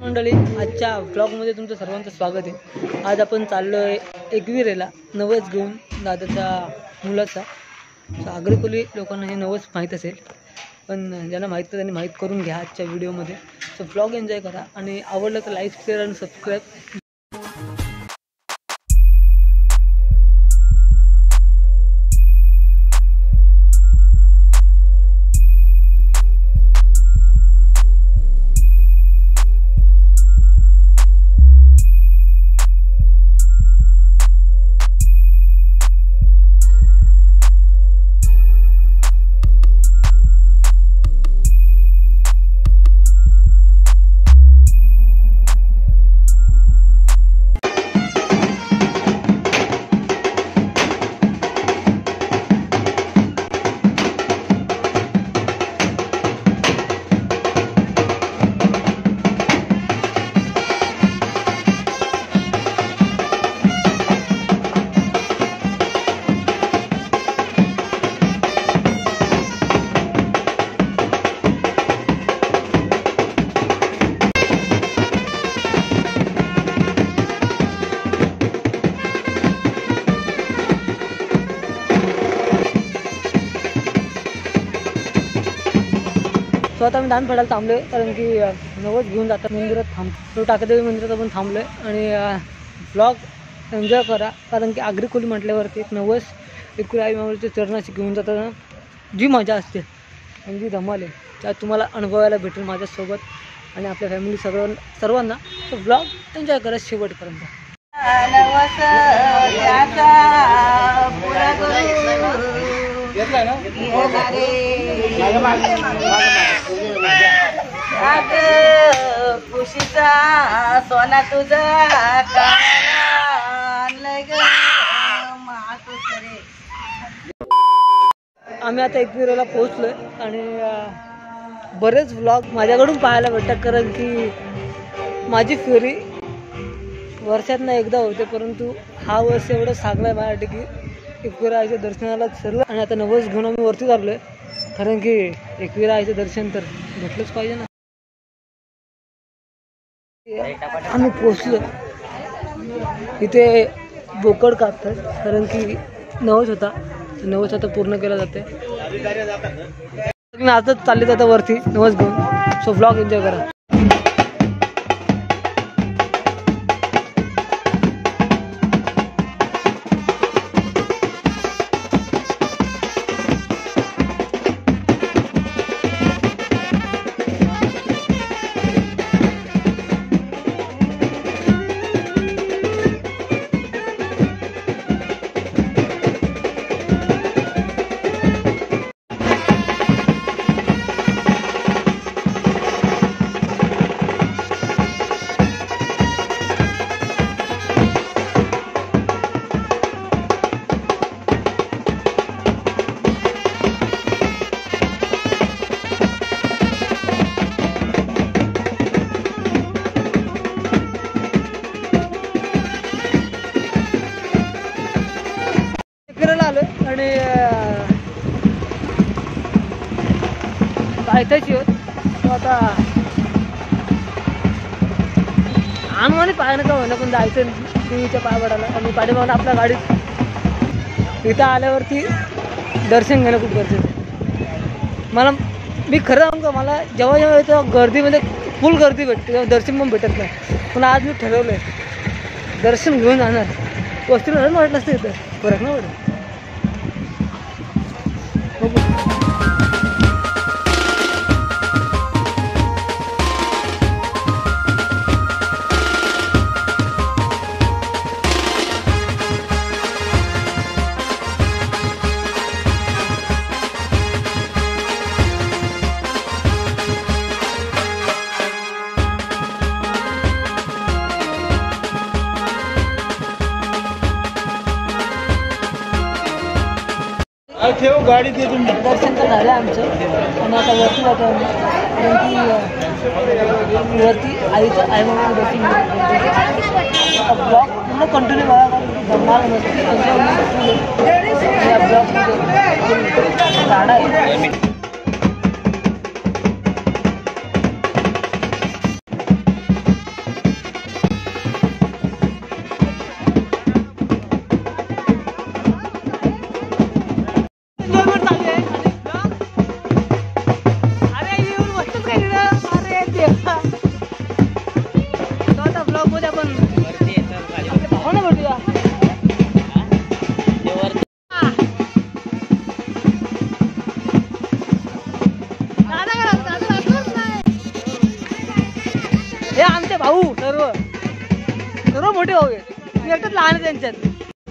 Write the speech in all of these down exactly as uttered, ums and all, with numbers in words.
मंडळी, आजच्या ब्लॉगमध्ये तुमचं सर्वांचं स्वागत आहे। आज आपण चाललो आहे एकविरेला नवस घेऊन दादाच्या मुलाचा। आग्रेकोली लोकांना हे नवस माहीत असेल, पण ज्यांना माहीत नाही त्यांनी माहीत करून घ्या आजच्या व्हिडिओमध्ये। सो ब्लॉग एन्जॉय करा आणि आवडलं तर लाईक शेअर आणि सबस्क्राईब। स्वतः मी दान फेडायला थांबले, कारण की नवस घेऊन जातात मंदिरात थांब तो टाकदेवी मंदिरात आपण थांबलो आहे। आणि ब्लॉग एन्जॉय करा, कारण की आग्रेकोली म्हटल्यावरती एक नवस एक आई माऊलीच्या चरणाशी घेऊन जाताना जी मजा असते आणि जी धमाल आहे त्यात तुम्हाला अनुभवायला भेटेल माझ्यासोबत आणि आपल्या फॅमिली सर्व सर्वांना। तो ब्लॉग एन्जॉय करा शेवटपर्यंत। नवस त्याचा पुरा पुशीचा सोना तुझा आम्ही आता एकविरेला पोहोचलोय आणि बरेच व्लॉग माझ्याकडून पाहायला भेटतात, कारण की माझी फेरी वर्षातनं एकदा होते, परंतु हा वर्ष एवढं चांगला आहे माझ्यासाठी की एकविरा आईच्या दर्शनाला सर्व। आणि आता नवस घेऊन आम्ही वरती चाललो आहे, कारण की एकविरा आईचं दर्शन तर भेटलंच पाहिजे ना। आम्ही पोचलो, इथे बोकड कापतात, कारण की नवस होता, नवस आता पूर्ण केला जाते। आजच चालले जातं वरती नवस घेऊन। सो व्लॉग एन्जॉय करा। आणि पायथ्याची होत आता आणवाने पाय नका होणं, पण जायचं देवीच्या पाय पडायला। आणि पाठीमागून आपल्या गाडीत इथं आल्यावरती दर्शन घेणं खूप गरजेचं आहे। मला मी खरं सांगतो, मला जेव्हा जेव्हा येतं गर्दीमध्ये फुल गर्दी भेटते तेव्हा दर्शन पण भेटत नाही, पण आज मी ठरवलं आहे दर्शन घेऊन जाणार। वस्तीला रन वाटलं असतं इथं फरक नाही पडत। ठेव गाडी ते तुम्ही। दर्शन तर झालं आमचं आणि आता वरती जातो आम्ही, कारण की वरती आईचं आई म्हणून दर्शन आता ब्लॉग पूर्ण कंटिन्यू बघा, कारण की धमाल मस्ती या ब्लॉगमध्ये गाडा आहे। हे आमचे भाऊ सर्व सर्व मोठे भाऊ आहेत, मी एकटाच लहान आहे त्यांच्यात.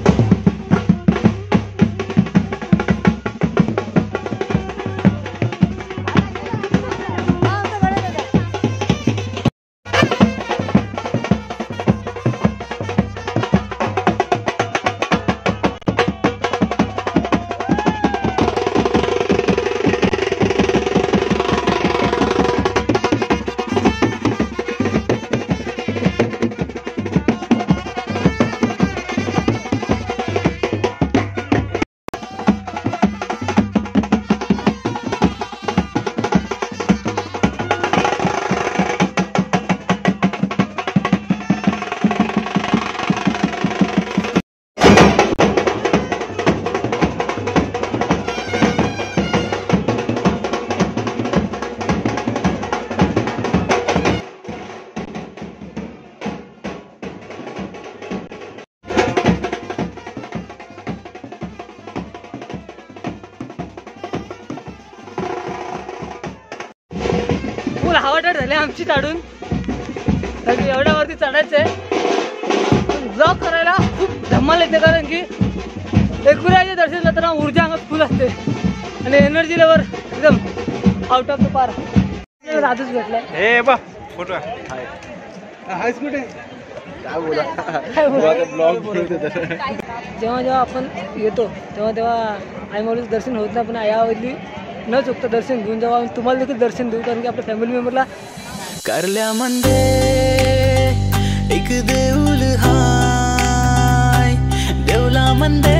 हवाटाट झाली आमची चढून, एवढ्यावरती चढायचंय. ब्लॉग करायला खूप धमाल येते, कारण की एकविराचे दर्शन जाताना ऊर्जा अंगात फुल असते आणि एनर्जी लेवल एकदम आउट ऑफ द पार. राजूच भेटलाय. हे बा फोटो हाय कुठे काय बोला ब्लॉग. जेव्हा जेव्हा आपण येतो तेव्हा तेव्हा आई माऊलीचं दर्शन होत नाही, पण यावरली न चुकता दर्शन घेऊन जेव्हा तुम्हाला देखील दर्शन देऊ, कारण की आपल्या फॅमिली मेंबरला करल्या मंदे एक देऊल हाय, देवला मंदे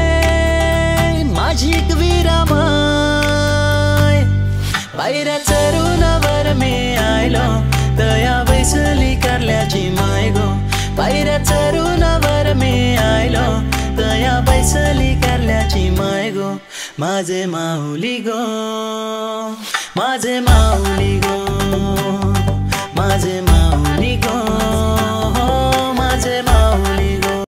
माझी एक विरामाय. पायऱ्या चरुणावर मी आयलो, दया बैसली करल्याची माय गो. पायऱ्या चरुणावर मी आयलो, दया बैसली करल्याची माय गो. माझे माऊली गो, माझे माऊली गो, माझे माऊली गो, माझे माऊली गो.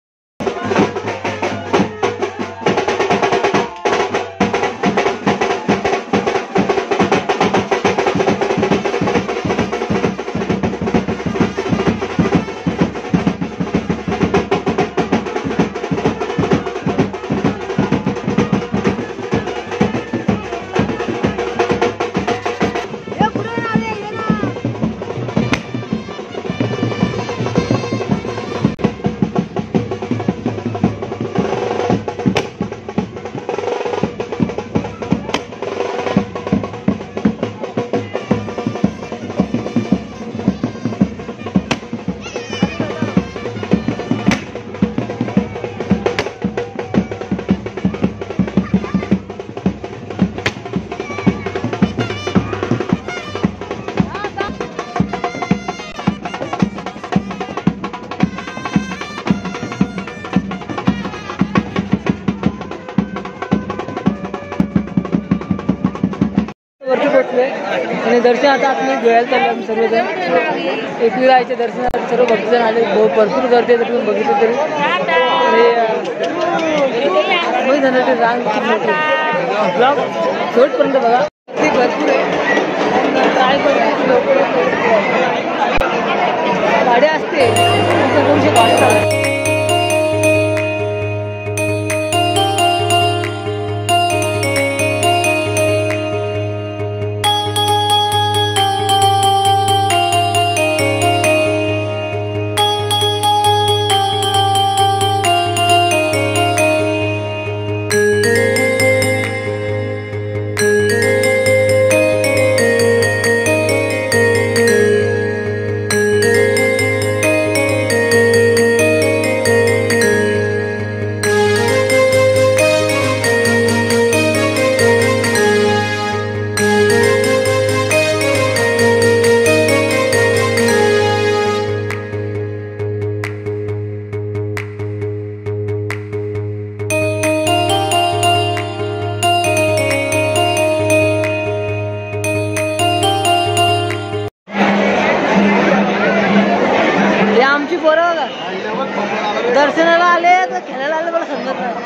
वरती भेटलोय आणि दर्शन आता आतमध्ये घ्यायला चाललो आम्ही सर्वजण. एकविरायच्या दर्शनात सर्व भक्तजण आले, बहुत भरपूर गर्दी आहे तुम्ही बघितलं तरी. आणि जाण्याची रांग खूप मोठी. ब्लॉग शेवटपर्यंत बघा, ती भरपूर आहे. ट्राय करतो गाड्या असते दोनशे गाड्या. दर्शनाला आले तर खेळायला आले मला समजत नाही.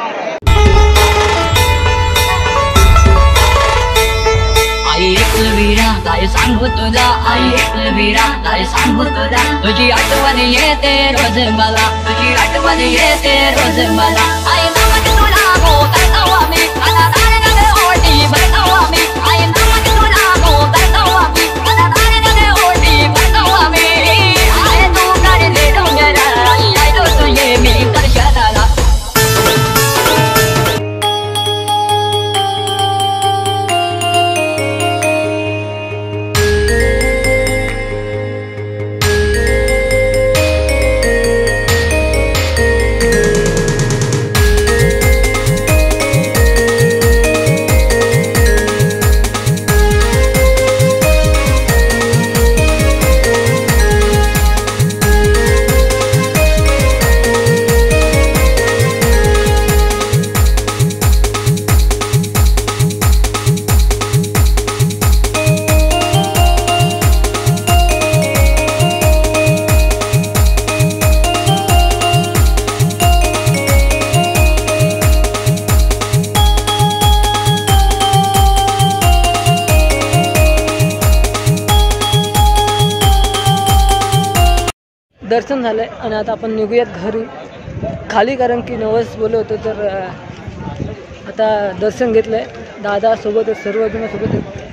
आई एक विरा काय सांगू तुला आई वीरा, काय सांगू तुला तुझी आठवण येते रोज मला, तुझी आठवण येते रोज मला. आई नामक तुला गो करतो आम्ही, मला दाराने ओढी भरतो आम्ही. आई नामक तुला गो करतो आम्ही, मला दाराने ओढी भरतो आम्ही. आहे तू काढले डोंगरा, आलो तुझे मी दर्शनाला. दर्शन झालंय आणि आता आपण निघूयात घरी खाली, कारण की नवस बोललो होतो. तर अं, आता दर्शन घेतलंय, दादा सोबत आहेत, सर्वजण सोबत आहेत.